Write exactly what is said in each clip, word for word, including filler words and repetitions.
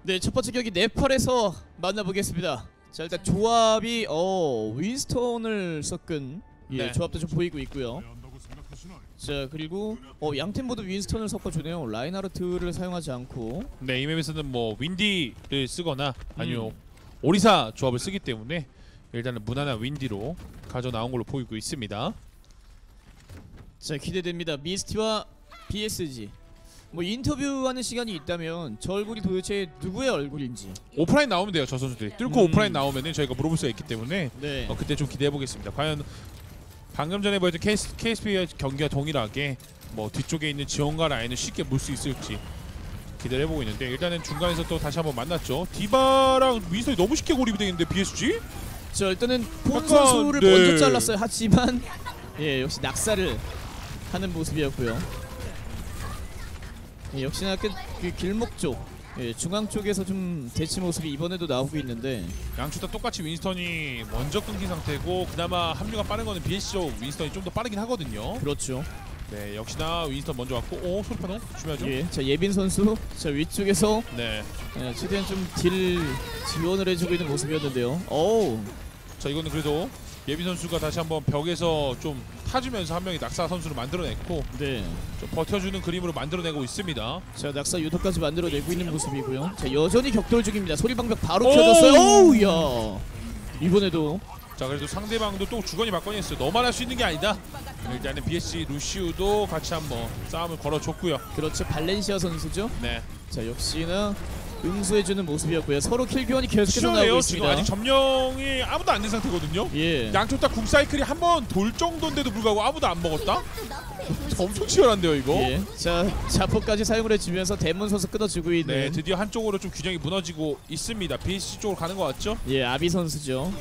네, 첫 번째 경기 네팔에서 만나보겠습니다. 자, 일단 조합이 어 윈스턴을 섞은 예, 네. 조합도 좀 보이고 있고요. 자, 그리고 어 양팀 모두 윈스턴을 섞어주네요. 라인하르트를 사용하지 않고. 네, 이 맵에서는 뭐 윈디를 쓰거나 아니면 음. 오리사 조합을 쓰기 때문에 일단은 무난한 윈디로 가져 나온 걸로 보이고 있습니다. 자, 기대됩니다. 미스티와 비에스지. 뭐 인터뷰하는 시간이 있다면 저 얼굴이 도대체 누구의 얼굴인지. 오프라인 나오면 돼요, 저 선수들이. 뚫고 음. 오프라인 나오면은 저희가 물어볼 수가 있기 때문에 네. 어, 그때 좀 기대해 보겠습니다. 과연 방금 전에 보였던 케이스, 케이에스피의 경기와 동일하게 뭐 뒤쪽에 있는 지원과 라인을 쉽게 물 수 있을지 기대를 해보고 있는데, 일단은 중간에서 또 다시 한번 만났죠. 디바랑 윈스턴이 너무 쉽게 고립이 되겠는데 비에스지? 자, 일단은 폰 약간, 선수를 네. 먼저 잘랐어요. 하지만 예, 역시 낙사를 하는 모습이었고요. 예, 역시나 그, 그 길목 쪽, 예, 중앙 쪽에서 좀 대치 모습이 이번에도 나오고 있는데, 양쪽 다 똑같이 윈스턴이 먼저 끊긴 상태고, 그나마 합류가 빠른 거는 비에스 쪽 윈스턴이 좀 더 빠르긴 하거든요. 그렇죠. 네, 역시나 윈스턴 먼저 왔고, 오, 소리파노 조심하죠. 예, 자, 예빈 선수 자 위쪽에서 네, 예, 최대한 좀 딜 지원을 해주고 있는 모습이었는데요. 어우, 자 이거는 그래도 예빈 선수가 다시 한번 벽에서 좀 타주면서 한 명이 낙사 선수를 만들어냈고, 네. 좀 버텨주는 그림으로 만들어내고 있습니다. 자, 낙사 유도까지 만들어내고 있는 모습이고요. 자, 여전히 격돌 중입니다. 소리방벽 바로 오! 켜졌어요. 오우, 야. 이번에도 자, 그래도 상대방도 또 주거니 받거니 했어요. 너만 할 수 있는 게 아니다. 일단은 비에스지 루시우도 같이 한번 싸움을 걸어줬고요. 그렇죠. 발렌시아 선수죠. 네, 자, 역시나 응수해주는 모습이었고요. 서로 킬 교환이 계속해서 나오고 시원해요. 있습니다. 지금 아직 점령이 아무도 안 된 상태거든요. 예. 양쪽 다 궁사이클이 한 번 돌 정도인데도 불구하고 아무도 안 먹었다? 엄청 치열한데요 이거? 예. 자, 자포까지 사용을 해주면서 대문 선수 끊어주고 있는. 네, 드디어 한쪽으로 좀 균형이 무너지고 있습니다. 비에스지 쪽으로 가는 것 같죠? 예, 아비 선수죠.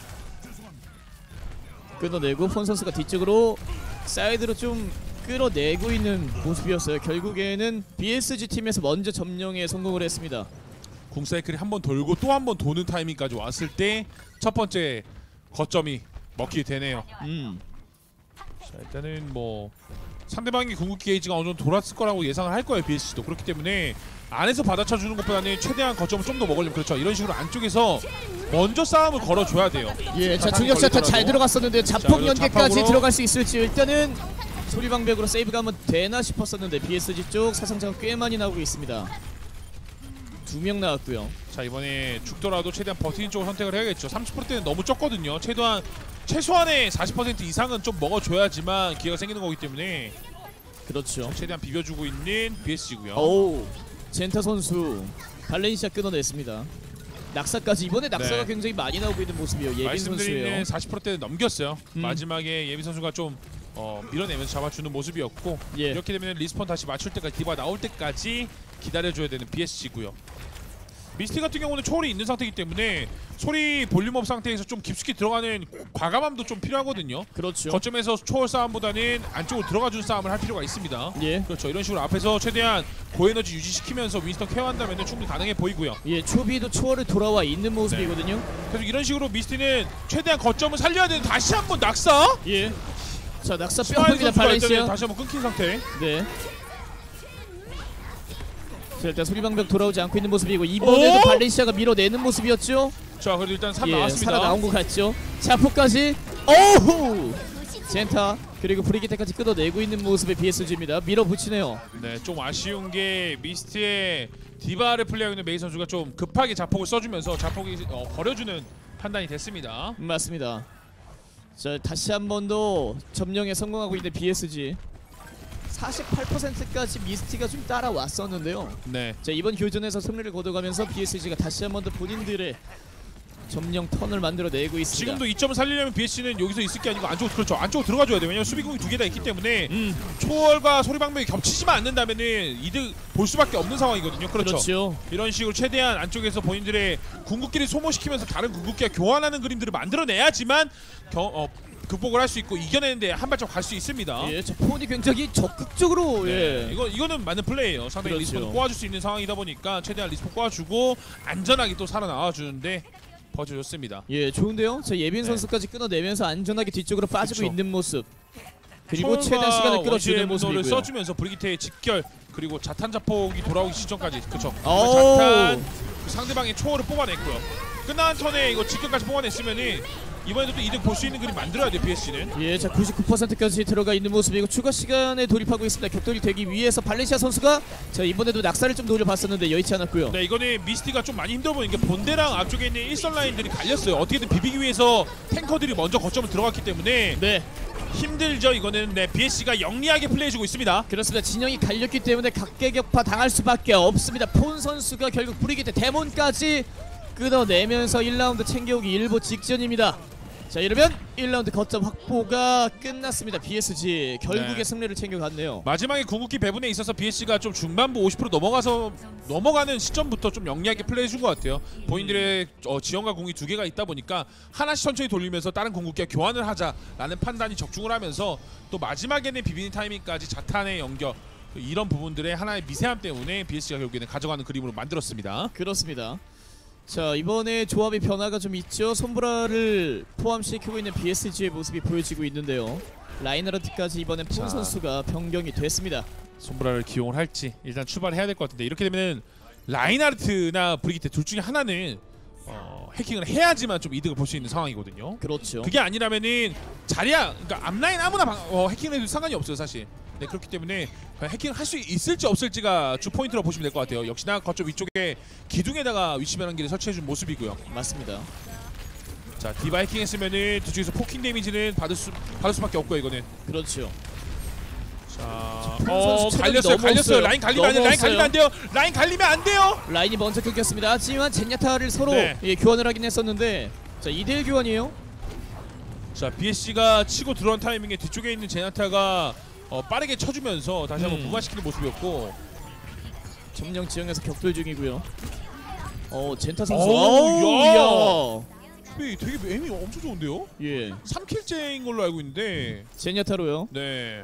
끊어내고 폰 선수가 뒤쪽으로 사이드로 좀 끌어내고 있는 모습이었어요. 결국에는 비에스지 팀에서 먼저 점령에 성공을 했습니다. 궁사이클이 한 번 돌고 또 한 번 도는 타이밍까지 왔을 때 첫 번째 거점이 먹히게 되네요. 음. 자, 일단은 뭐 상대방의 궁극기 게이지가 어느 정도 돌았을 거라고 예상을 할 거예요. 비에스지도 그렇기 때문에 안에서 받아쳐주는 것보다는 최대한 거점을 좀 더 먹으려면, 그렇죠, 이런 식으로 안쪽에서 먼저 싸움을 걸어줘야 돼요. 예, 자, 자탄이 중력자타 잘 걸리더라도. 들어갔었는데 자, 자폭 그리고 연계까지 자폭으로. 들어갈 수 있을지. 일단은 소리방벽으로 세이브가 한번 되나 싶었었는데 비에스지 쪽 사상자가 꽤 많이 나오고 있습니다. 두 명 나왔고요. 자, 이번에 죽더라도 최대한 버티는 쪽을 선택을 해야겠죠. 삼십 퍼센트는 너무 적거든요. 최소한 최소한의 사십 퍼센트 이상은 좀 먹어줘야지만 기회가 생기는 거기 때문에 그렇죠. 최대한 비벼주고 있는 비에스지고요. 오, 젠타 선수 발렌시아 끊어냈습니다. 낙사까지. 이번에 낙사가 네. 굉장히 많이 나오고 있는 모습이에요. 예빈 선수예요. 말씀드리는 사십 퍼센트는 넘겼어요. 음. 마지막에 예빈 선수가 좀 어, 밀어내면서 잡아주는 모습이었고, 예. 이렇게 되면 리스폰 다시 맞출 때까지, 디바 나올 때까지 기다려줘야 되는 비에스지고요. 미스티 같은 경우는 초월이 있는 상태이기 때문에 소리 볼륨업 상태에서 좀 깊숙이 들어가는 과감함도 좀 필요하거든요. 그렇죠. 거점에서 초월 싸움보다는 안쪽으로 들어가주는 싸움을 할 필요가 있습니다. 예. 그렇죠. 이런 식으로 앞에서 최대한 고에너지 유지시키면서 윈스턴 케어한다면 충분히 가능해 보이고요. 예, 초비도 초월을 돌아와 있는 모습이거든요. 그래서 이런 식으로 미스티는 최대한 거점을 살려야 되는, 다시 한번 낙사. 예. 자, 낙사 스마일 뼈입니다. 선수가 일단은 발렌시아. 다시 한번 끊긴 상태. 네. 자, 일단 소리방벽 돌아오지 않고 있는 모습이고, 이번에도 오! 발렌시아가 밀어내는 모습이었죠. 자, 그래도 일단 산 예, 나왔습니다. 살아 나온 것 같죠. 자포까지. 오우! 젠타 그리고 브리기테까지 끊어내고 있는 모습의 비에스지입니다. 밀어붙이네요. 네, 좀 아쉬운 게 미스트의 디바를 플레이하고 있는 메이 선수가 좀 급하게 자폭을 써주면서 자폭이 어, 버려주는 판단이 됐습니다. 맞습니다. 자, 다시 한 번 더 점령에 성공하고 있는 비에스지. 사십팔 퍼센트까지 미스티가 좀 따라왔었는데요. 네, 자, 이번 교전에서 승리를 거둬가면서 비에스지가 다시 한 번 더 본인들의 점령 턴을 만들어내고 있습니다. 지금도 이 점을 살리려면 비에스씨는 여기서 있을 게 아니고 안쪽으로, 그렇죠, 안쪽으로 들어가줘야 돼요. 왜냐면 수비공이 두 개 다 있기 때문에 음, 초월과 소리방벽이 겹치지만 않는다면은 이득 볼 수밖에 없는 상황이거든요. 그렇죠. 그렇죠. 이런 식으로 최대한 안쪽에서 본인들의 궁극기를 소모시키면서 다른 궁극기와 교환하는 그림들을 만들어내야지만 겨, 어, 극복을 할 수 있고 이겨내는데 한 발짝 갈 수 있습니다. 예, 저 폰이 굉장히 적극적으로. 네, 예. 이거 이거는 맞는 플레이예요. 상당히 그렇죠. 리스폰 꼬아줄 수 있는 상황이다 보니까 최대한 리스폰 꼬아주고 안전하게 또 살아나와 주는데 버텨줬습니다. 예, 좋은데요. 자, 예빈 네. 선수까지 끊어내면서 안전하게 뒤쪽으로 빠지고 그쵸. 있는 모습. 그리고 최대한 시간을 끌어주는 모습이고요. 써주면서 브리기테의 직결, 그리고 자탄 자폭이 돌아오기 직전까지, 그렇죠. 오! 자탄 상대방의 초월을 뽑아냈고요. 끝난 턴에 이거 직격까지 뽑아냈으면은 이번에도 또 이득 볼 수 있는 그림 만들어야 돼 비에스지는. 예, 자 구십구 퍼센트까지 들어가 있는 모습이고 추가 시간에 돌입하고 있습니다. 격돌이 되기 위해서 발렌시아 선수가 자 이번에도 낙사를 좀 노려봤었는데 여의치 않았고요. 네, 이거는 미스티가 좀 많이 힘들어 보이는 게 본대랑 앞쪽에 있는 일선 라인들이 갈렸어요. 어떻게든 비비기 위해서 탱커들이 먼저 거점을 들어갔기 때문에 네, 힘들죠. 이거는 네, 비에스지가 영리하게 플레이해주고 있습니다. 그렇습니다. 진영이 갈렸기 때문에 각계격파 당할 수밖에 없습니다. 폰 선수가 결국 브리기테 데몬까지 끊어내면서 일 라운드 챙겨오기 일보 직전입니다. 자 이러면 일 라운드 거점 확보가 끝났습니다. 비에스지 결국에 네. 승리를 챙겨갔네요. 마지막에 궁극기 배분에 있어서 비에스지가 좀 중반부 오십 퍼센트 넘어가서 넘어가는 시점부터 좀 영리하게 플레이해준 것 같아요. 본인들의 어, 지원과 궁이 두 개가 있다 보니까 하나씩 천천히 돌리면서 다른 궁극기와 교환을 하자라는 판단이 적중을 하면서 또 마지막에는 비비는 타이밍까지 자탄의 연결 이런 부분들의 하나의 미세함 때문에 비에스지가 결국에는 가져가는 그림으로 만들었습니다. 그렇습니다. 자 이번에 조합의 변화가 좀 있죠. 손브라를 포함시키고 있는 비에스지의 모습이 보여지고 있는데요. 라인하르트까지 이번엔 폰 자. 선수가 변경이 됐습니다. 손브라를 기용을 할지 일단 출발을 해야 될 것 같은데 이렇게 되면은 라인하르트나 브리기테 둘 중에 하나는 어, 해킹을 해야지만 좀 이득을 볼 수 있는 상황이거든요. 그렇죠. 그게 아니라면은 자리야 그러니까 앞라인 아무나 방, 어, 해킹을 해도 상관이 없어요 사실. 네 그렇기 때문에 해킹을 할 수 있을지 없을지가 주 포인트로 보시면 될 것 같아요. 역시나 거점 위쪽에 기둥에다가 위치 변환기를 설치해준 모습이고요. 맞습니다. 자 디바 해킹했으면은 두 쪽에서 포킹 데미지는 받을 수 받을 수밖에 없고요 이거는. 그렇죠. 자, 폰 어 선수 체력이 갈렸어요, 갈렸어요. 넘어왔어요. 라인 갈리면 안 돼요. 라인 넘어왔어요. 갈리면 안 돼요. 라인 갈리면 안 돼요. 라인이 먼저 끊겼습니다. 하지만 젠야타를 서로 네. 예, 교환을 하긴 했었는데 자 이 대 일 교환이에요. 자 비에스지가 치고 들어온 타이밍에 뒤쪽에 있는 제나타가 어, 빠르게 쳐주면서 다시 한번 음. 무마시키는 모습이었고. 점령 지형에서 격돌 중이고요. 어 젠타 선수. 어우, 야. 어우, 되게, 되게 에임이 엄청 좋은데요? 야. 예. 삼 킬째인 걸로 알고 있는데. 젠야타로요. 네.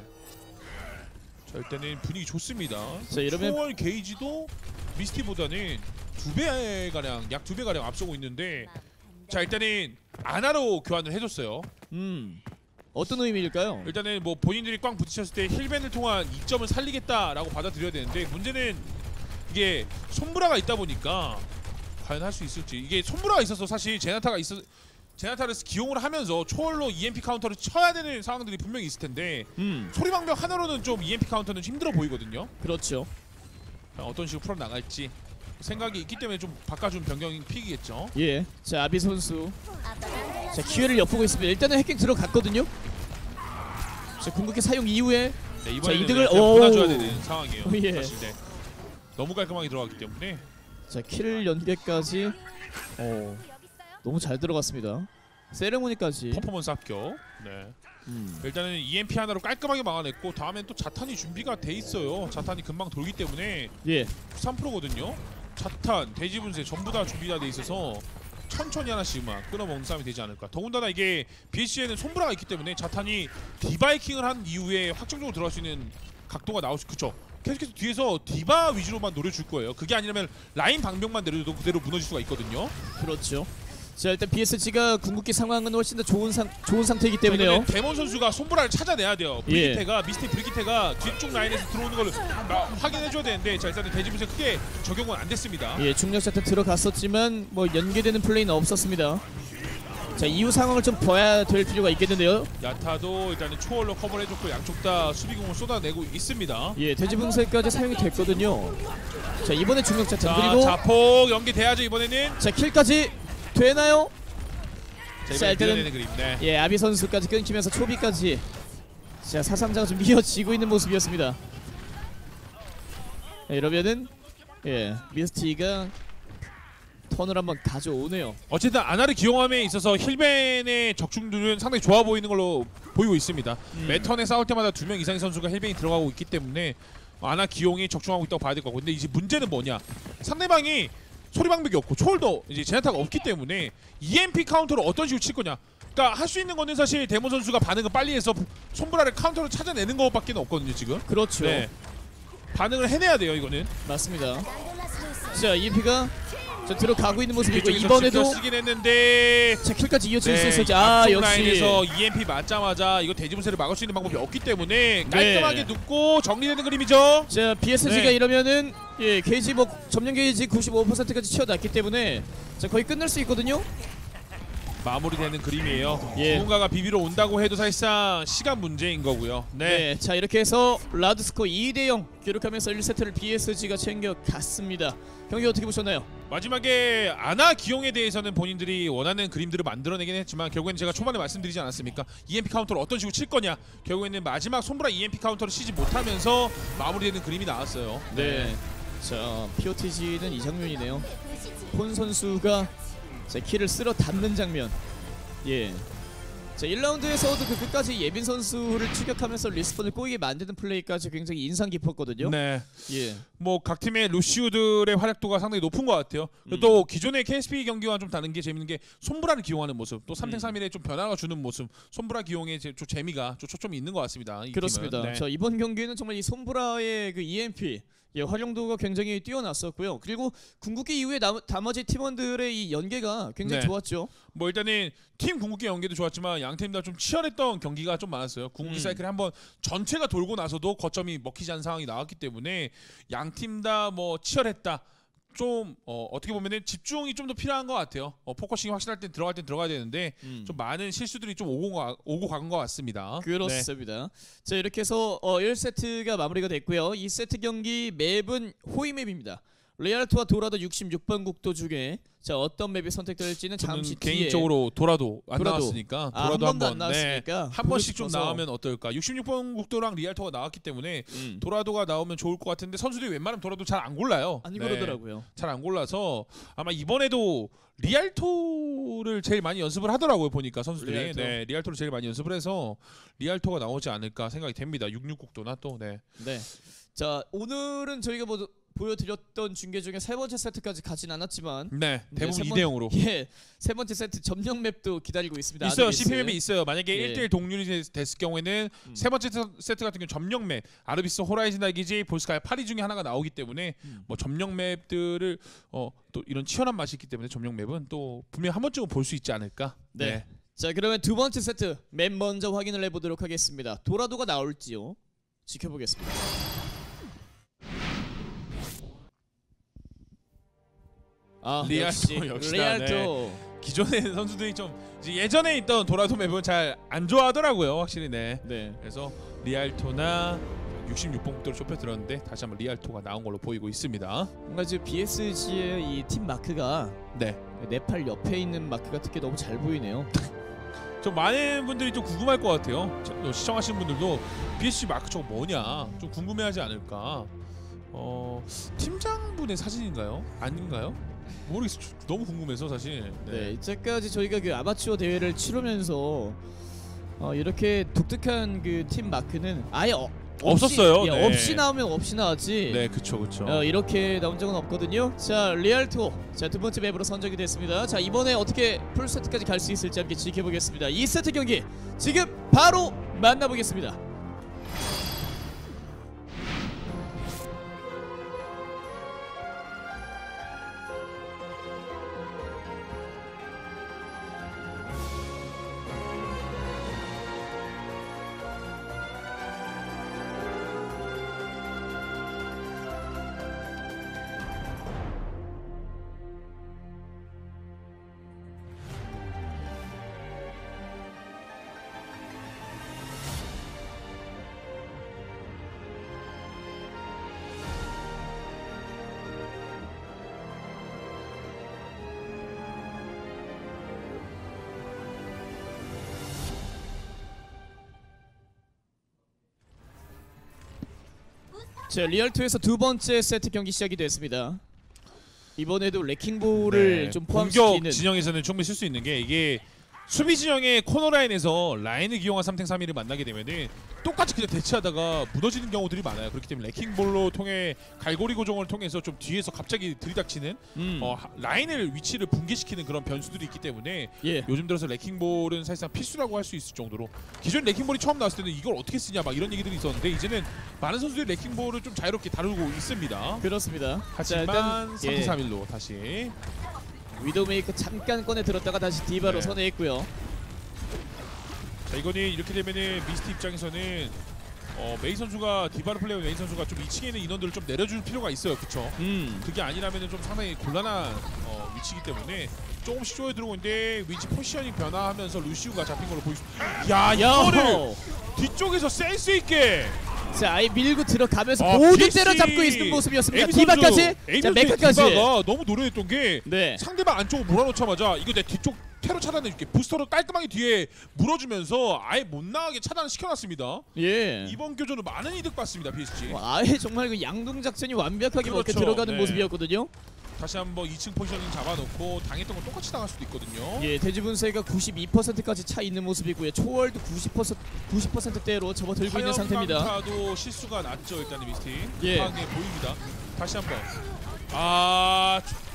자 일단은 분위기 좋습니다. 자 이러면 초월 게이지도 미스티보다는 두 배 가량, 약 두 배 가량 앞서고 있는데. 자 일단은 아나로 교환을 해줬어요. 음 어떤 의미일까요? 일단은 뭐 본인들이 꽝 부딪혔을 때 힐벤을 통한 이점을 살리겠다라고 받아들여야 되는데 문제는 이게 손브라가 있다 보니까 과연 할 수 있을지. 이게 손브라가 있어서 사실 제나타가 있어 제나타를 기용을 하면서 초월로 이엠피 카운터를 쳐야 되는 상황들이 분명히 있을 텐데 음 소리방벽 하나로는 좀 이엠피 카운터는 좀 힘들어 보이거든요. 그렇죠. 어떤 식으로 풀어 나갈지 생각이 있기 때문에 좀 바꿔준 변경인 픽이겠죠. 예. 자 아비 선수. 자 기회를 엿보고 있습니다. 일단은 해킹 들어갔거든요. 자 궁극기 사용 이후에 네, 이번에는 이득을- 그냥 끊어줘야 오. 되는 상황이에요. 예. 사실 네. 너무 깔끔하게 들어갔기 때문에. 자 킬 연계까지 어 너무 잘 들어갔습니다. 세레모니까지. 퍼포먼스 합격. 네. 음. 일단은 이엠피 하나로 깔끔하게 막아냈고 다음엔 또 자탄이 준비가 돼 있어요. 자탄이 금방 돌기 때문에 예. 구십삼 퍼센트거든요. 자탄, 돼지 분쇄 전부 다 준비가 돼 있어서 천천히 하나씩만 끊어먹는 싸움이 되지 않을까. 더군다나 이게 비에스지에는 손브라가 있기 때문에 자탄이 디바이킹을 한 이후에 확정적으로 들어갈 수 있는 각도가 나올 수. 그쵸. 계속해서 뒤에서 디바 위주로만 노려줄 거예요. 그게 아니라면 라인 방벽만 내려도 그대로 무너질 수가 있거든요. 그렇죠. 자 일단 비에스지가 궁극기 상황은 훨씬 더 좋은 상 좋은 상태이기 때문에요. 이거는 데몬 선수가 손브라를 찾아내야 돼요. 브리기테가 미스티 브리기테가 뒤쪽 라인에서 들어오는 걸 확인해줘야 되는데 자 일단은 대지분쇄 크게 적용은 안 됐습니다. 예, 중력 샷 들어갔었지만 뭐 연계되는 플레이는 없었습니다. 자 이후 상황을 좀 봐야 될 필요가 있겠는데요. 야타도 일단은 초월로 커버를 해줬고 양쪽 다 수비공을 쏟아내고 있습니다. 예, 돼지 분쇄까지 사용이 됐거든요. 자 이번에 중력 샷 자 그리고 자폭 연계돼야죠 이번에는. 자 킬까지 되나요? 자 자, 이번에 일단은- 밀어내는 그림. 네. 예, 아비 선수까지 끊기면서 초비까지 자 사상자가 좀 이어지고 있는 모습이었습니다. 예, 이러면은 예 미스티가 턴을 한번 가져오네요. 어쨌든 아나를 기용함에 있어서 힐벤의 적중률은 상당히 좋아 보이는 걸로 보이고 있습니다. 음. 매 턴에 싸울 때마다 두 명 이상의 선수가 힐벤이 들어가고 있기 때문에 아나 기용이 적중하고 있다고 봐야 될 거고. 근데 이제 문제는 뭐냐? 상대방이 소리방벽이 없고 초월도 이제 제나타가 없기 때문에 이엠피 카운터를 어떤 식으로 칠 거냐. 그러니까 할 수 있는 거는 사실 데몬 선수가 반응을 빨리 해서 손브라를 카운터를 찾아내는 것밖에 없거든요 지금. 그렇죠. 네. 반응을 해내야 돼요 이거는. 맞습니다. 자 이엠피가 자 들어가고 있는 모습이고 뒤쪽에서 이번에도 쓰긴 했는데 자 킬까지 이어질 수 네, 있었지. 아 앞쪽 역시 라인에서 이엠피 맞자마자 이거 대지분쇄를 막을 수 있는 방법이 없기 때문에 깔끔하게 눕고 정리되는 그림이죠. 자 비에스지가 네. 이러면은 예 게이지 뭐 점령 게이지 구십오 퍼센트까지 채워놨기 때문에 자 거의 끝날 수 있거든요. 마무리되는 그림이에요. 예. 누군가가 비비러 온다고 해도 사실상 시간 문제인 거고요. 네. 네, 자 이렇게 해서 라드스코 이 대 영 기록하면서 일 세트를 비에스지가 챙겨갔습니다. 경기 어떻게 보셨나요? 마지막에 아나 기용에 대해서는 본인들이 원하는 그림들을 만들어내긴 했지만 결국에는 제가 초반에 말씀드리지 않았습니까? 이엠피 카운터를 어떤 식으로 칠 거냐. 결국에는 마지막 손브라 이엠피 카운터를 치지 못하면서 마무리되는 그림이 나왔어요. 네. 자 피오티지는 이 장면이네요. 폰 선수가 자 키를 쓸어 담는 장면. 예. 자 일 라운드에서도 그 끝까지 예빈 선수를 추격하면서 리스폰을 꼬이게 만드는 플레이까지 굉장히 인상 깊었거든요. 네. 예. 뭐 각 팀의 루시우들의 활약도가 상당히 높은 것 같아요. 음. 또 기존의 케이에스피 경기와 좀 다른 게 재밌는 게 손브라를 기용하는 모습, 또 삼 대 삼 일에 좀 변화가 주는 모습, 손브라 기용의 좀 재미가 좀 초점이 있는 것 같습니다. 이 그렇습니다. 팀은. 네. 자 이번 경기는 정말 이 손브라의 그 이엠피 예, 활용도가 굉장히 뛰어났었고요. 그리고 궁극기 이후에 나, 나머지 팀원들의 이 연계가 굉장히 네. 좋았죠. 뭐 일단은 팀 궁극기 연계도 좋았지만 양 팀 다 좀 치열했던 경기가 좀 많았어요. 궁극기 음. 사이클이 한번 전체가 돌고 나서도 거점이 먹히지 않은 상황이 나왔기 때문에 양 팀 다 뭐 치열했다. 좀 어, 어떻게 보면은 집중이 좀 더 필요한 것 같아요. 어, 포커싱이 확실할 땐 들어갈 땐 들어가야 되는데 음. 좀 많은 실수들이 좀 오고, 가, 오고 간 것 같습니다. 그렇습니다. 자 이렇게 해서 어, 일 세트가 마무리가 됐고요. 이 세트 경기 맵은 호위 맵입니다. 레알토와 도라도 육십육 번 국도 중에 자 어떤 맵이 선택될지는 저는 잠시 뒤에 개인적으로 도라도 안 도라도. 나왔으니까 아, 도라도 한 번도 한번 안 나왔으니까 네, 한 보고 번씩 좀 싶어서. 나오면 어떨까. 육십육 번 국도랑 리알토가 나왔기 때문에 음. 도라도가 나오면 좋을 것 같은데 선수들이 웬만하면 도라도 잘 안 골라요. 안 네, 그러더라고요. 잘 안 골라서 아마 이번에도 리알토를 제일 많이 연습을 하더라고요. 보니까 선수들이 리알토. 네, 리알토를 제일 많이 연습을 해서 리알토가 나오지 않을까 생각이 됩니다. 육십육 국도나 또 네. 네. 자 오늘은 저희가 뭐 보여드렸던 중계 중에 세 번째 세트까지 가진 않았지만 네, 대부분 세 이 번- 대 영으로 예, 세 번째 세트 점령 맵도 기다리고 있습니다. 있어요. 아드비스. 씨피엠이 있어요. 만약에 예. 일 대 일 동률이 됐- 됐을 경우에는 음. 세 번째 세- 세트 같은 경우 점령 맵 아르비스 호라이즌 날기지 볼스카야 파리 중에 하나가 나오기 때문에 음. 뭐 점령 맵들을 어, 또 이런 치열한 맛이 있기 때문에 점령 맵은 또 분명 한 번쯤은 볼 수 있지 않을까. 네. 자 그러면 두 번째 세트 맵 먼저 확인을 해보도록 하겠습니다. 도라도가 나올지요? 지켜보겠습니다. 아 리알토 역시 역시나, 리알토. 기존의 선수들이 좀 이제 예전에 있던 도라도 맵은 잘 안 좋아하더라고요. 확실히 네. 네. 그래서 리알토나 육십육 번 국도를 좁혀 들었는데 다시 한번 리알토가 나온 걸로 보이고 있습니다. 뭔가 지금 비에스지의 이 팀 마크가 네. 네팔 옆에 있는 마크 같은 게 너무 잘 보이네요. 좀 많은 분들이 좀 궁금할 것 같아요. 저- 시청하시는 분들도 비에스지 마크 저거 뭐냐 좀 궁금해하지 않을까. 어 팀장분의 사진인가요? 아닌가요? 모르겠어요. 너무 궁금해서 사실. 네, 이제까지 저희가 그 아마추어 대회를 치르면서 어, 이렇게 독특한 그 팀 마크는 아예 어, 없이, 없었어요. 예, 네. 없이 나오면 없이 나왔지. 네, 그쵸, 그쵸. 어, 이렇게 나온 적은 없거든요. 자, 리알토. 자, 두 번째 맵으로 선정이 됐습니다. 자, 이번에 어떻게 풀 세트까지 갈 수 있을지 함께 지켜보겠습니다. 이 세트 경기 지금 바로 만나보겠습니다. 자, 리얼토에서 두 번째 세트 경기 시작이 됐습니다. 이번에도 레킹볼을 네, 좀 공격 포함시키는 진영에서는 충분히 쓸 수 있는 게 이게 수비 진영의 코너 라인에서 라인을 기용한 삼 탱 삼 일을 만나게 되면은 똑같이 그냥 대치하다가 무너지는 경우들이 많아요. 그렇기 때문에 레킹볼로 통해 갈고리 고정을 통해서 좀 뒤에서 갑자기 들이닥치는 음. 어, 하- 라인을 위치를 붕괴시키는 그런 변수들이 있기 때문에 예. 요즘 들어서 레킹볼은 사실상 필수라고 할 수 있을 정도로 기존 레킹볼이 처음 나왔을 때는 이걸 어떻게 쓰냐 막 이런 얘기들이 있었는데 이제는 많은 선수들이 레킹볼을 좀 자유롭게 다루고 있습니다. 그렇습니다. 자, 하지만 일단 삼 대 예. 삼 일로 다시 위도메이커 잠깐 꺼내 들었다가 다시 디바로 네. 선회했고요. 자 이거는 이렇게 되면은 미스트 입장에서는 어, 메이 선수가 디바를 플레이하는 메이 선수가 좀 이 층에 있는 인원들을 좀 내려줄 필요가 있어요. 그쵸? 음. 그게 아니라면은 좀 상당히 곤란한 어, 위치이기 때문에 조금씩 쪼여 들어오고 있는데 위치 포지셔닝 변화하면서 루시우가 잡힌 걸로 보이습니다. 야 이거를 야호! 뒤쪽에서 센스 있게 자, 아예 밀고 들어가면서 아, 모두 피에스지 때려잡고 있는 모습이었습니다. 에이비 디바까지, 선수, 에이비 자 선수의 메카까지. 디바가 너무 노련했던 게 네. 상대방 안쪽으로 몰아놓자마자 이거 내 뒤쪽 테러 차단해줄게 부스터로 깔끔하게 뒤에 물어주면서 아예 못 나가게 차단을 시켜놨습니다. 예. 이번 교전은 많은 이득 봤습니다. 피에스지. 와, 아예 정말 그 양동 작전이 완벽하게 먹혀 그렇죠. 들어가는 네. 모습이었거든요. 다시 한번 이 층 포지셔닝 잡아놓고 당했던 건 똑같이 당할 수도 있거든요. 예, 대지 분쇄가 구십이 퍼센트까지 차 있는 모습이고요. 초월도 구십 퍼센트 구십 퍼센트대로 접어들고 있는 상태입니다. 강타도 실수가 났죠. 일단은 미스티. 예. 강하게 보입니다. 다시 한번. 아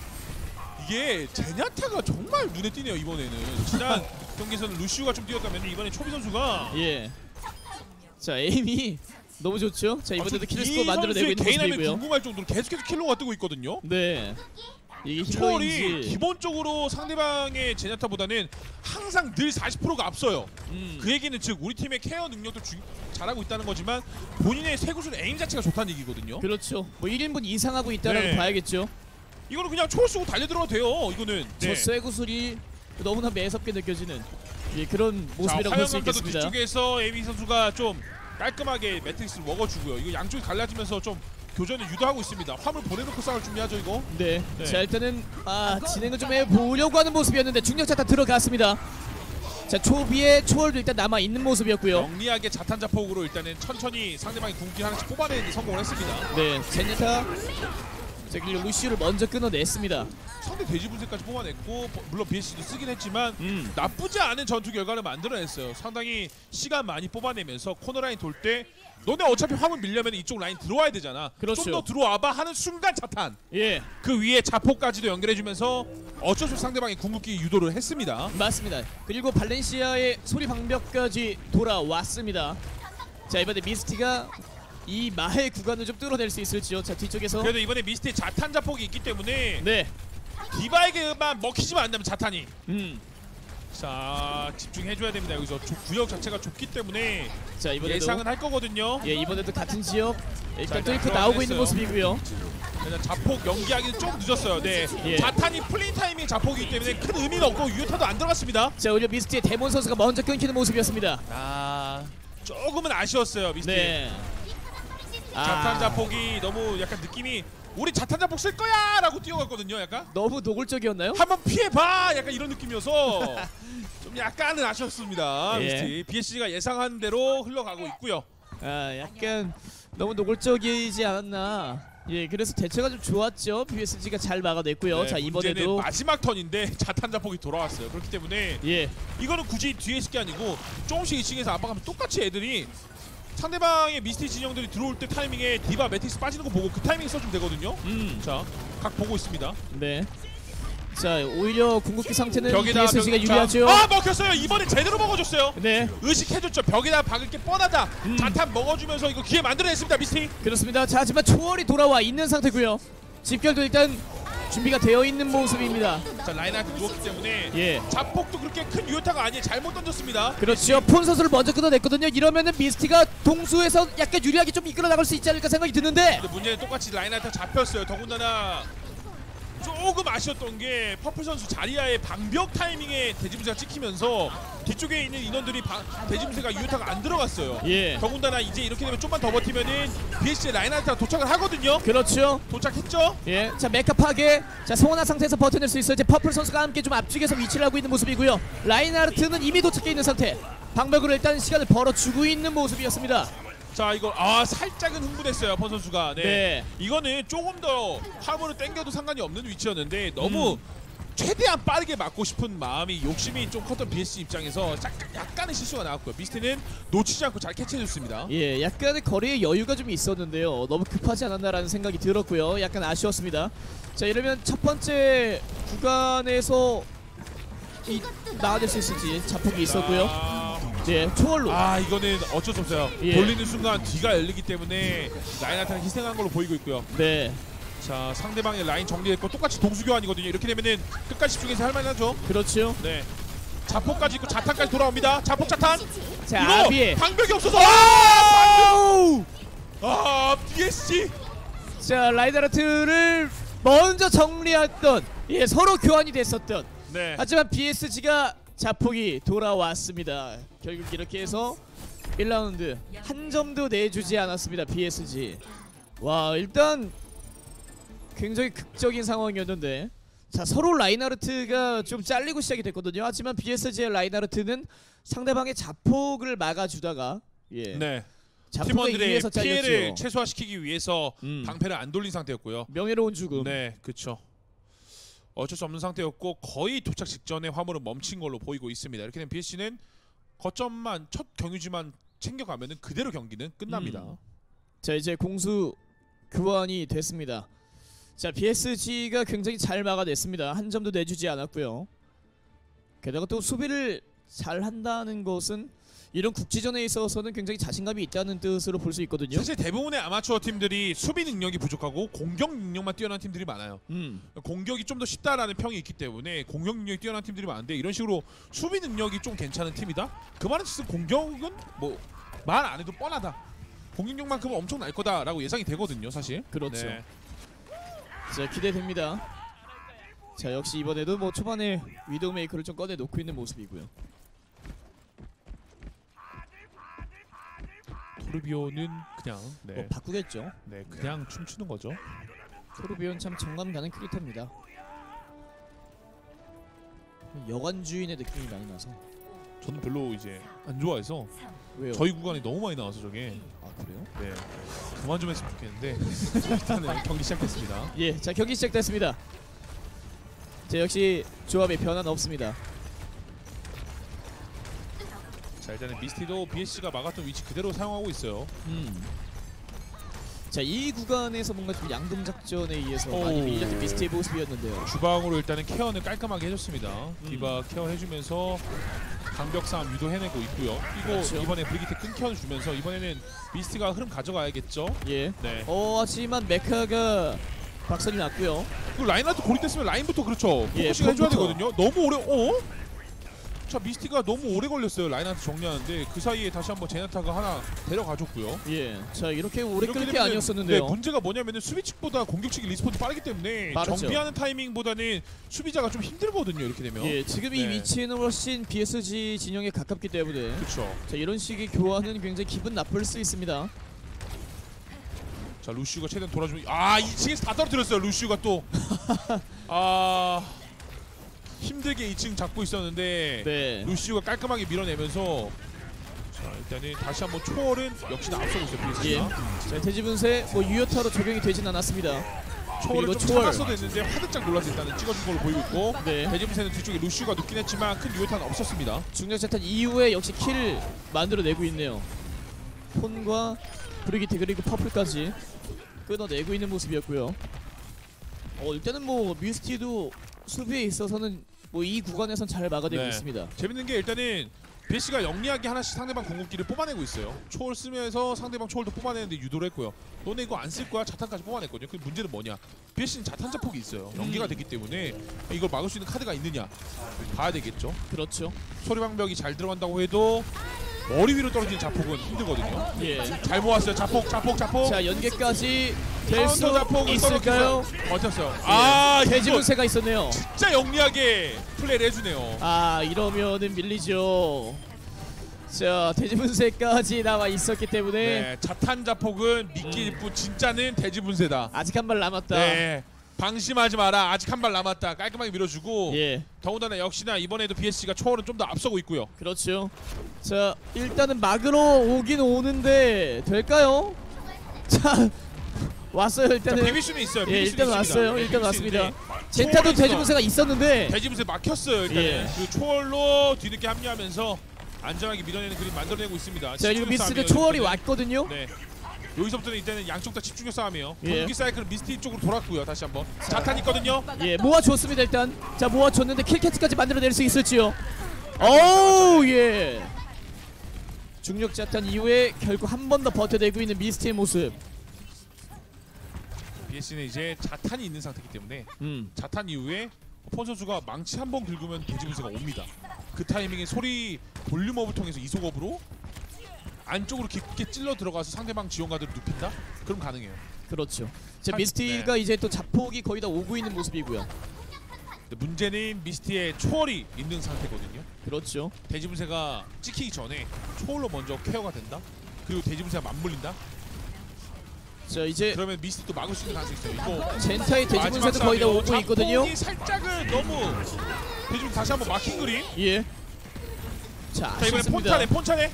이게 제냐타가 정말 눈에 띄네요. 이번에는 지난 경기에서는 루시우가 좀 뛰었다면 이번에 초비 선수가 예. 자, 에임이 너무 좋죠. 자, 이번에도 아, 킬스코어 만들어내고 있는 개인 하면 모습이고요. 궁금할 정도로 계속해서 킬로가 뜨고 있거든요. 네. 이게 초월이 힐러인지. 기본적으로 상대방의 제냐타보다는 항상 늘 사십 퍼센트가 앞서요. 음. 그 얘기는 즉 우리 팀의 케어 능력도 주, 잘하고 있다는 거지만 본인의 세구술 에임 자체가 좋다는 얘기거든요. 그렇죠. 뭐 일 인분 이상하고 있다라고 네. 봐야겠죠. 이거는 그냥 초월 쓰고 달려 들어가도 돼요. 이거는. 저 쇠구슬이 너무나 매섭게 느껴지는 예, 그런 모습이라고 볼 수 화영강타도 있겠습니다. 뒤쪽에서 에이비 선수가 좀 깔끔하게 매트릭스를 먹어주고요. 이거 양쪽이 갈라지면서 좀 교전을 유도하고 있습니다. 화물 보내놓고 싸울 준비하죠 이거. 네. 네. 자, 일단은 아, 진행을 좀 해보려고 하는 모습이었는데 중력차 다 들어갔습니다. 자, 초비의 초월도 일단 남아 있는 모습이었고요. 영리하게 자탄 자폭으로 일단은 천천히 상대방이 궁극기 하나씩 뽑아내는 데 성공을 했습니다. 네, 제니타 자, 그리고 루시우를 먼저 끊어냈습니다. 상대 돼지 분쇄까지 뽑아냈고 버- 물론 비에스씨도 쓰긴 했지만 음. 나쁘지 않은 전투 결과를 만들어냈어요. 상당히 시간 많이 뽑아내면서 코너라인 돌 때 너네 어차피 화물 밀려면 이쪽 라인 들어와야 되잖아. 그렇죠. 좀 더 들어와봐 하는 순간 자탄. 예, 그 위에 자폭까지도 연결해주면서 어쩔 수 없이 상대방이 궁극기 유도를 했습니다. 맞습니다. 그리고 발렌시아의 소리 방벽까지 돌아왔습니다. 자, 이번에 미스티가 이 마의 구간을 좀 뚫어낼 수 있을지요. 자, 뒤쪽에서 그래도 이번에 미스트의 자탄 자폭이 있기 때문에 네, 디바에게만 먹히지만 않는다면 자탄이 음, 자 집중해줘야 됩니다. 여기서 조- 구역 자체가 좁기 때문에 자 이번에도 예상은 할 거거든요. 예, 이번에도 같은 지역 일단 자, 뚫고 들어가긴 나오고 있는 했어요. 모습이고요. 그냥 자폭 연기하기는 좀 늦었어요. 네. 예. 자탄이 풀린 타이밍 자폭이기 때문에 큰 의미는 없고 유효타도 안 들어갔습니다. 자, 오히려 미스티의 데몬 선수가 먼저 끊기는 모습이었습니다. 아 조금은 아쉬웠어요 미스티. 네. 자탄 아, 자폭이 너무 약간 느낌이 우리 자탄 자폭 쓸 거야 라고 뛰어갔거든요. 약간 너무 노골적이었나요? 한번 피해봐 약간 이런 느낌이어서 좀 약간은 아쉬웠습니다. 예. 미스티 비에스씨가 예상한 대로 흘러가고 있고요. 아, 약간 너무 노골적이지 않았나. 예, 그래서 대처가 좀 좋았죠. 비에스지가 잘 막아냈고요. 네, 자, 문제는 이번에도 마지막 턴인데 자탄 자폭이 돌아왔어요. 그렇기 때문에 예, 이거는 굳이 뒤에 있을 게 아니고 조금씩 이 층에서 압박하면 똑같이 애들이 상대방의 미스티 진영들이 들어올 때 타이밍에 디바 매틱스 빠지는 거 보고 그 타이밍 써주면 되거든요. 음, 자, 각 보고 있습니다. 네. 자, 오히려 궁극기 상태는 벽에다 비에스지가 벽- 유리하죠. 자, 아 먹혔어요. 이번에 제대로 먹어줬어요. 네, 의식해줬죠. 벽에다 박을 게 뻔하다. 음. 자탄 먹어주면서 이거 기회 만들어냈습니다. 미스티. 그렇습니다. 자, 하지만 초월이 돌아와 있는 상태고요. 집결도 일단 준비가 되어 있는 모습입니다. 자 라인한테 누웠기 때문에 예, 자폭도 그렇게 큰 유효타가 아니에요. 잘못 던졌습니다. 그렇죠. 폰 선수를 먼저 끊어냈거든요. 이러면은 미스티가 동수에서 약간 유리하게 좀 이끌어 나갈 수 있지 않을까 생각이 드는데. 근데 문제는 똑같이 라인한테 잡혔어요. 더군다나 조금 아쉬웠던 게 퍼플 선수 자리아의 방벽 타이밍에 대지분세가 찍히면서 뒤쪽에 있는 인원들이 바, 대지분세가 유효타가 안 들어갔어요. 예, 더군다나 이제 이렇게 되면 좀만 더 버티면은 비에스씨의 라인한테가 도착을 하거든요. 그렇죠. 도착했죠? 예, 자 메카 파괴, 자 성원한 상태에서 버텨낼 수 있어요. 이제 퍼플 선수가 함께 좀 앞쪽에서 위치를 하고 있는 모습이고요. 라인하르트는 이미 도착해 있는 상태. 방벽으로 일단 시간을 벌어주고 있는 모습이었습니다. 자 이거 아 살짝은 흥분했어요 펀 선수가. 네. 네. 이거는 조금 더 화물을 당겨도 상관이 없는 위치였는데 너무 음. 최대한 빠르게 맞고 싶은 마음이 욕심이 좀 컸던 비에스지 입장에서 약간, 약간의 실수가 나왔고요. 미스트는 놓치지 않고 잘 캐치해줬습니다. 예, 약간의 거리에 여유가 좀 있었는데요. 너무 급하지 않았나라는 생각이 들었고요. 약간 아쉬웠습니다. 자, 이러면 첫 번째 구간에서 이, 나아질 수 있을지 자폭이 있었고요. 아, 예, 초월로. 아 이거는 어쩔 수 없어요. 예. 돌리는 순간 뒤가 열리기 때문에 라인한테는 희생한 걸로 보이고 있고요. 네, 자 상대방의 라인 정리했고 똑같이 동수교환이거든요. 이렇게 되면은 끝까지 집중해서 할 만하죠. 그렇죠. 네. 자폭까지 있고 자탄까지 돌아옵니다. 자폭 자탄. 자, 이거 아비에. 방벽이 없어서. 아! 아 비에스지. 자, 라이다르트를 먼저 정리했던, 예, 서로 교환이 됐었던. 네. 하지만 비에스지가 자폭이 돌아왔습니다. 결국 이렇게 해서 일 라운드 한 점도 내주지 않았습니다. 비에스지. 와, 일단 굉장히 극적인 상황이었는데, 자, 서로 라인하르트가 좀 잘리고 시작이 됐거든요. 하지만 비에스지의 라인하르트는 상대방의 자폭을 막아주다가, 예, 네. 자폭에 팀원들의 의해서 피해를 잘렸죠. 최소화시키기 위해서 음. 방패를 안 돌린 상태였고요. 명예로운 죽음. 네, 그렇죠. 어쩔 수 없는 상태였고 거의 도착 직전에 화물은 멈춘 걸로 보이고 있습니다. 이렇게 되면 비에스지는 거점만 첫 경유지만 챙겨가면은 그대로 경기는 끝납니다. 음. 자, 이제 공수 교환이 됐습니다. 자, 비에스지가 굉장히 잘 막아냈습니다. 한 점도 내주지 않았고요. 게다가 또 수비를 잘 한다는 것은 이런 국지전에 있어서는 굉장히 자신감이 있다는 뜻으로 볼 수 있거든요. 사실 대부분의 아마추어 팀들이 수비 능력이 부족하고 공격 능력만 뛰어난 팀들이 많아요. 음, 공격이 좀 더 쉽다라는 평이 있기 때문에 공격 능력이 뛰어난 팀들이 많은데 이런 식으로 수비 능력이 좀 괜찮은 팀이다? 그 말은 진짜 공격은 뭐 말 안 해도 뻔하다. 공격력만큼은 엄청 날 거다라고 예상이 되거든요, 사실. 그렇죠. 네. 자, 기대됩니다. 자, 역시 이번에도 뭐 초반에 위도우 메이커를 좀 꺼내 놓고 있는 모습이고요. 토르비오는 그냥 네, 뭐 바꾸겠죠. 네 그냥 춤추는 거죠. 토르비온 참 정감 가는 캐릭터입니다. 여관주인의 느낌이 많이 나서. 저는 별로 이제 안 좋아해서 왜요? 저희 구간이 너무 많이 나와서 저게 아, 그래요? 네 그만 좀 했으면 좋겠는데 일단은 경기 시작했습니다. 예, 자, 경기 시작됐습니다. 자, 역시 조합에 변화는 없습니다. 자 일단은 미스티도 비에스지가 막았던 위치 그대로 사용하고 있어요. 음. 자, 이 구간에서 뭔가 좀 양동 작전에 의해서 오. 많이 밀렸던 미스트의 모습이었는데요. 주방으로 일단은 케어는 깔끔하게 해줬습니다. 음. 디바 케어 해주면서 강벽 싸움 유도해내고 있고요. 이거 그렇죠. 이번에 브리기테 끊겨주면서 이번에는 미스티가 흐름 가져가야겠죠. 예. 네. 어, 하지만 메카가 박살이 났고요. 그 라인한테 고립됐으면 라인부터 그렇죠. 예, 포커싱 해줘야 펌부터. 되거든요. 너무 오래 어? 자 미스티가 너무 오래 걸렸어요. 라인한테 정리하는데 그 사이에 다시 한번 제나타가 하나 데려가줬고요. 예. 자, 이렇게 오래 끌 게 되면은- 아니었었는데요. 네, 문제가 뭐냐면은 수비 측보다 공격 측이 리스폰이 빠르기 때문에 빠르죠. 정비하는 타이밍보다는 수비자가 좀 힘들거든요. 이렇게 되면. 예, 지금 이 네. 위치에는 훨씬 비에스지 진영에 가깝기 때문에, 그렇죠. 자, 이런 식의 교환은 굉장히 기분 나쁠 수 있습니다. 자 루시우가 최대한 돌아주면 아 이 층에서 다 떨어뜨렸어요. 루시우가 또 아 힘들게 이 층 잡고 있었는데 네. 루시우가 깔끔하게 밀어내면서 자 일단은 다시 한번 초월은 역시나 앞서고 있어요. 예. 비에스지가 자, 대지분쇄 뭐 유효타로 적용이 되진 않았습니다. 초월을 그리고 좀 초월. 참았어도 됐는데 화들짝 놀라서 일단은 찍어준 걸로 보이고 있고 네. 대지분세는 뒤쪽에 루시우가 눕긴 했지만 큰 유효타는 없었습니다. 중력 자탄 이후에 역시 킬을 만들어내고 있네요. 폰과 브리기트 그리고 퍼플까지 끊어내고 있는 모습이었고요. 어, 일단은 뭐 미스티도 수비에 있어서는 뭐 이 구간에선 잘 막아내고 네. 있습니다. 재밌는 게 일단은 비에스지가 영리하게 하나씩 상대방 궁극기를 뽑아내고 있어요. 초월 쓰면서 상대방 초월도 뽑아내는데 유도를 했고요. 너네 이거 안 쓸 거야? 자탄까지 뽑아냈거든요. 그 문제는 뭐냐? 비에스지는 자탄 자폭이 있어요. 연계가 되기 때문에 이걸 막을 수 있는 카드가 있느냐 봐야 되겠죠. 그렇죠. 소리방벽이 잘 들어간다고 해도 머리 위로 떨어지는 자폭은 힘들거든요. 예. 잘 모았어요. 자폭, 자폭, 자폭. 자, 연계까지 될 수 카운터 자폭을 있을까요? 떨어뜨렸어요. 버텼어요. 아, 이거 대지분쇄가 있었네요. 진짜 영리하게 플레이를 해주네요. 아, 이러면은 밀리죠. 자, 대지분쇄까지 나와 있었기 때문에 네, 자탄 자폭은 미끼 뿐 진짜는 대지분세다. 아직 한 발 남았다. 네, 방심하지 마라. 아직 한 발 남았다. 깔끔하게 밀어주고. 예, 더군다나 역시나 이번에도 비에스지가 초월은 좀 더 앞서고 있고요. 그렇죠. 자, 일단은 막으러 오긴 오는데 될까요? 자, 왔어요. 자, 일단은. 비빌 수는 있어요. 예, 비빌 수는 일단 있습니다. 왔어요. 네, 일단 비빌 수 왔습니다. 있는데 젠타도 초월했어. 대지분세가 있었는데 대지분세 막혔어요. 일단 예. 은 그 초월로 뒤늦게 합류하면서 안전하게 밀어내는 그림 만들어내고 있습니다. 자, 그리고 집중력 미스티드 싸움이에요, 초월이 이번에는. 왔거든요. 네. 여기서부터는 이제는 양쪽 다 집중력 싸움이에요. 예. 경기 사이클은 미스티 쪽으로 돌았고요. 다시 한번 자탄 있거든요. 예, 모아줬습니다 일단. 자, 모아줬는데 킬캐치까지 만들어낼 수 있을지요. 오우 예. 중력 자탄 이후에 결국 한 번 더 버텨내고 있는 미스티의 모습. 비에스는 이제 자탄이 있는 상태이기 때문에 음. 자탄 이후에 폰 선수가 망치 한 번 긁으면 대지분세가 옵니다. 그 타이밍에 소리 볼륨업을 통해서 이속업으로 안쪽으로 깊게 찔러 들어가서 상대방 지원가들을 눕힌다? 그럼 가능해요. 그렇죠. 자, 한- 미스티가 네. 이제 또 자폭이 거의 다 오고 있는 모습이고요. 근데 문제는 미스티의 초월이 있는 상태거든요. 그렇죠. 대지분세가 찍히기 전에 초월로 먼저 케어가 된다? 그리고 대지분세가 맞물린다? 자, 이제 그러면 미스티도 막을 수 있는 가능성이 있어요. 이거 젠타의 대지분세도 마지막 거의 다 싸움이에요. 오고 있거든요. 자폭이 살짝은 너무 대지분 다시 한번 막힌 그림. 예. 자, 자 이번에 아쉽습니다. 폰차네 폰차네.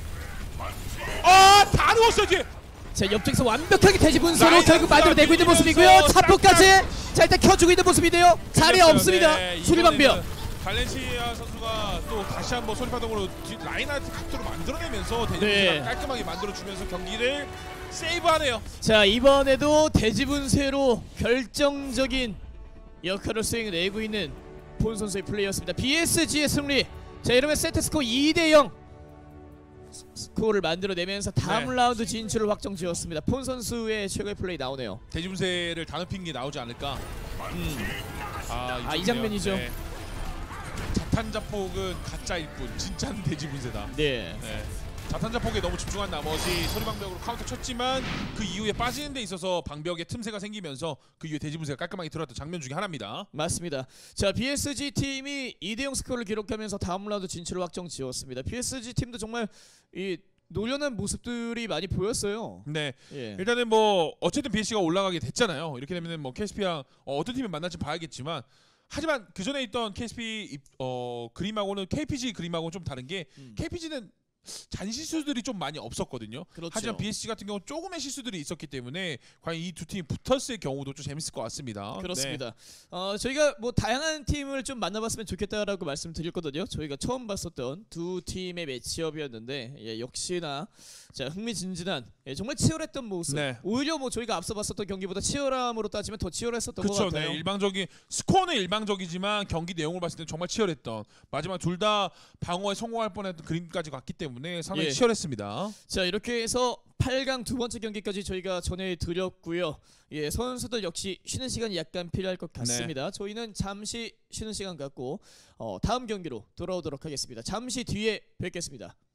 아 다 누웠어 이제. 자, 옆쪽에서 완벽하게 대지분세로 라인 결국 만들어내고 있는 밀리면서 모습이고요. 자폭까지 자, 일단 켜주고 있는 모습인데요. 자리 밀렸어요. 없습니다. 네, 수리방벽. 이번에는 발렌시아 선수가 또 다시 한번 소리파동으로 라인하트 각도로 만들어내면서 대지분세가 네. 깔끔하게 만들어주면서 경기를 세이브하네요. 자, 이번에도 대지분세로 결정적인 역할을 수행해내고 있는 본 선수의 플레이였습니다. 비에스지의 승리. 자, 이러면 세트스코어 이 대 영 스코어를 만들어내면서 다음 네. 라운드 진출을 확정지었습니다. 폰 선수의 최고의 플레이 나오네요. 대지분세를 다 높인 게 나오지 않을까. 음. 아, 아, 이 장면이죠. 네. 자탄 자폭은 가짜일 뿐 진짜는 대지분세다. 네. 네. 자탄 자폭에 너무 집중한 나머지 소리방벽으로 카운터 쳤지만 그 이후에 빠지는 데 있어서 방벽에 틈새가 생기면서 그 이후에 대지분세가 깔끔하게 들어왔던 장면 중에 하나입니다. 맞습니다. 자, 비에스지 팀이 이 대 영 스코어를 기록하면서 다음 라운드 진출을 확정지었습니다. 비에스지 팀도 정말 이 노련한 모습들이 많이 보였어요. 네. 예. 일단은 뭐 어쨌든 비에스씨가 올라가게 됐잖아요. 이렇게 되면은 뭐 케이에스피랑 어, 어떤 팀을 만날지 봐야겠지만 하지만 그 전에 있던 케이에스피 어, 그림하고는 케이피지 그림하고는 좀 다른 게 음. 케이피지는 잔실수들이 좀 많이 없었거든요. 그렇죠. 하지만 비에스씨 같은 경우 조금의 실수들이 있었기 때문에 과연 이 두 팀이 붙었을 경우도 좀 재밌을 것 같습니다. 그렇습니다. 네. 어, 저희가 뭐 다양한 팀을 좀 만나봤으면 좋겠다라고 말씀드렸거든요. 저희가 처음 봤었던 두 팀의 매치업이었는데 예, 역시나 자, 흥미진진한 예, 정말 치열했던 모습. 네. 오히려 뭐 저희가 앞서 봤었던 경기보다 치열함으로 따지면 더 치열했었던 것 그렇죠. 같아요. 네, 일방적인 스코어는 일방적이지만 경기 내용을 봤을 때 정말 치열했던 마지막 둘 다 방어에 성공할 뻔했던 그림까지 갔기 때문에 상당히 예. 치열했습니다. 자, 이렇게 해서 팔 강 두 번째 경기까지 저희가 전해드렸고요. 예, 선수들 역시 쉬는 시간이 약간 필요할 것 같습니다. 저희는 잠시 쉬는 시간 갖고 어, 다음 경기로 돌아오도록 하겠습니다. 잠시 뒤에 뵙겠습니다.